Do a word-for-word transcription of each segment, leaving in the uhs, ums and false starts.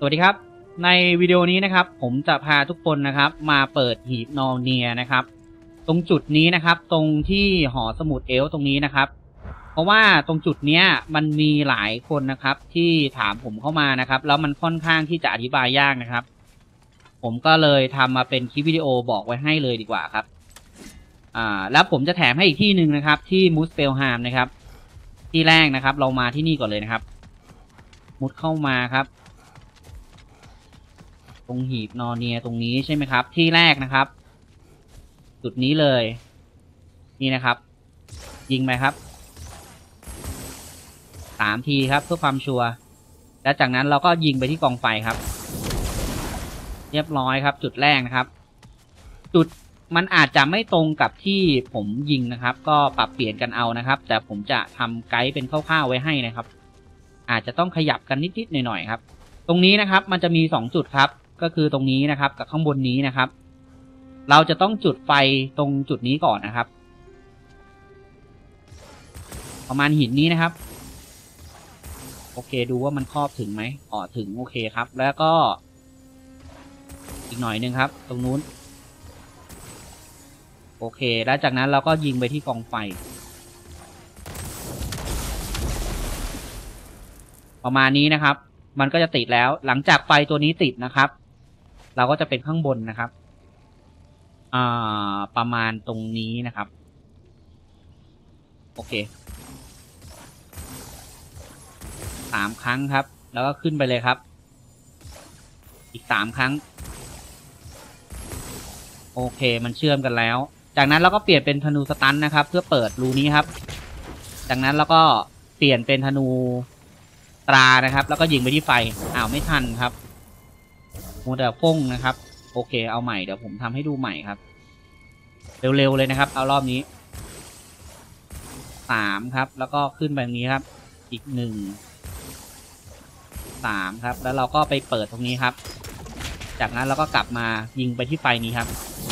วัสดีครับในวิดีโอนี้นะครับผมจะพาทุกคนนะครับมาเปิดหีบนอร์เนียนะครับตรงจุดนี้นะครับตรงที่หอสมุดเอลตรงนี้นะครับเพราะว่าตรงจุดเนี้ยมันมีหลายคนนะครับที่ถามผมเข้ามานะครับแล้วมันค่อนข้างที่จะอธิบายยากนะครับผมก็เลยทำมาเป็นคลิปวิดีโอบอกไว้ให้เลยดีกว่าครับอ่าแล้วผมจะแถมให้อีกที่หนึ่งนะครับที่มูสเปลฮามนะครับที่แรกนะครับเรามาที่นี่ก่อนเลยนะครับมุดเข้ามาครับตรงหีบนอร์เนียตรงนี้ใช่ไหมครับที่แรกนะครับจุดนี้เลยนี่นะครับยิงไปครับสามทีครับเพื่อความชัวร์และจากนั้นเราก็ยิงไปที่กองไฟครับเรียบร้อยครับจุดแรกนะครับจุดมันอาจจะไม่ตรงกับที่ผมยิงนะครับก็ปรับเปลี่ยนกันเอานะครับแต่ผมจะทำไกด์เป็นคร่าวๆไว้ให้นะครับอาจจะต้องขยับกันนิดๆหน่อยๆครับตรงนี้นะครับมันจะมีสองจุดครับก็คือตรงนี้นะครับกับข้างบนนี้นะครับเราจะต้องจุดไฟตรงจุดนี้ก่อนนะครับประมาณหินนี้นะครับโอเคดูว่ามันครอบถึงไหมอ๋อถึงโอเคครับแล้วก็อีกหน่อยนึงครับตรงนู้นโอเคแล้วจากนั้นเราก็ยิงไปที่กองไฟประมาณนี้นะครับมันก็จะติดแล้วหลังจากไฟตัวนี้ติดนะครับเราก็จะเป็นข้างบนนะครับอ่าประมาณตรงนี้นะครับโอเคสามครั้งครับแล้วก็ขึ้นไปเลยครับอีกสามครั้งโอเคมันเชื่อมกันแล้วจากนั้นเราก็เปลี่ยนเป็นธนูสตันนะครับเพื่อเปิดรูนี้ครับจากนั้นเราก็เปลี่ยนเป็นธนูตรานะครับแล้วก็ยิงไปที่ไฟอ้าวไม่ทันครับมัวแต่ฟงนะครับโอเคเอาใหม่เดี๋ยวผมทำให้ดูใหม่ครับเร็วๆเลยนะครับเอารอบนี้สามครับแล้วก็ขึ้นแบบนี้ครับอีกหนึ่งสามครับแล้วเราก็ไปเปิดตรงนี้ครับจากนั้นเราก็กลับมายิงไปที่ไฟนี้ครับ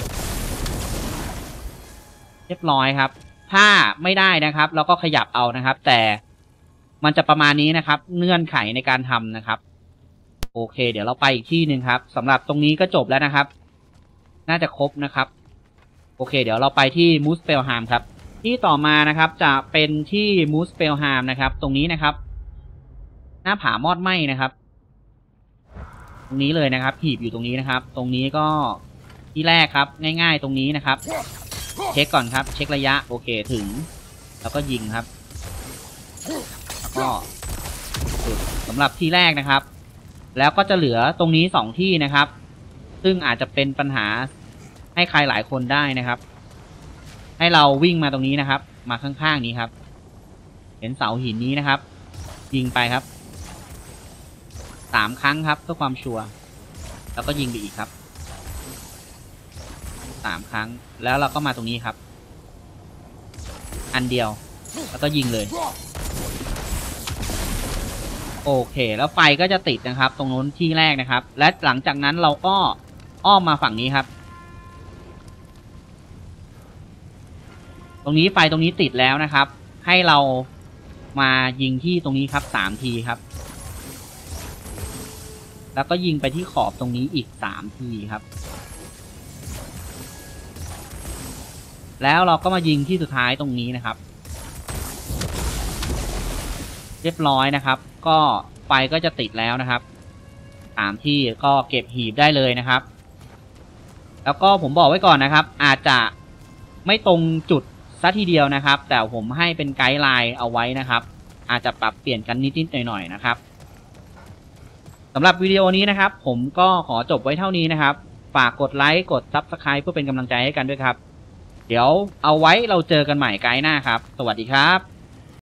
เรียบร้อยครับถ้าไม่ได้นะครับเราก็ขยับเอานะครับแต่มันจะประมาณนี้นะครับเงื่อนไขในการทำนะครับโอเคเดี๋ยวเราไปอีกที่หนึ่งครับสำหรับตรงนี้ก็จบแล้วนะครับน่าจะครบนะครับโอเคเดี๋ยวเราไปที่มูสเปลฮามครับที่ต่อมานะครับจะเป็นที่มูสเปลฮามนะครับตรงนี้นะครับหน้าผามอดไหม้นะครับตรงนี้เลยนะครับหีบอยู่ตรงนี้นะครับตรงนี้ก็ที่แรกครับง่ายๆตรงนี้นะครับเช็คก่อนครับเช็คระยะโอเคถึงแล้วก็ยิงครับแล้วก็จุดสำหรับที่แรกนะครับแล้วก็จะเหลือตรงนี้สองที่นะครับซึ่งอาจจะเป็นปัญหาให้ใครหลายคนได้นะครับให้เราวิ่งมาตรงนี้นะครับมาข้างๆนี้ครับเห็นเสาหินนี้นะครับยิงไปครับสามครั้งครับเพื่อความชัวร์แล้วก็ยิงไปอีกครับสามครั้งแล้วเราก็มาตรงนี้ครับอันเดียวแล้วก็ยิงเลยโอเคแล้วไฟก็จะติดนะครับตรงนู้นที่แรกนะครับและหลังจากนั้นเราก็อ้อมมาฝั่งนี้ครับตรงนี้ไฟตรงนี้ติดแล้วนะครับให้เรามายิงที่ตรงนี้ครับสามทีครับแล้วก็ยิงไปที่ขอบตรงนี้อีกสามทีครับแล้วเราก็มายิงที่สุดท้ายตรงนี้นะครับเรียบร้อยนะครับก็ไฟก็จะติดแล้วนะครับสามที่ก็เก็บหีบได้เลยนะครับแล้วก็ผมบอกไว้ก่อนนะครับอาจจะไม่ตรงจุดซะทีเดียวนะครับแต่ผมให้เป็นไกด์ไลน์เอาไว้นะครับอาจจะปรับเปลี่ยนกันนิดๆหน่อยๆนะครับสำหรับวิดีโอนี้นะครับผมก็ขอจบไว้เท่านี้นะครับฝากกดไลค์กด ซับสไครบ์ เพื่อเป็นกำลังใจให้กันด้วยครับเดี๋ยวเอาไว้เราเจอกันใหม่ไกด์หน้าครับสวัสดีครับ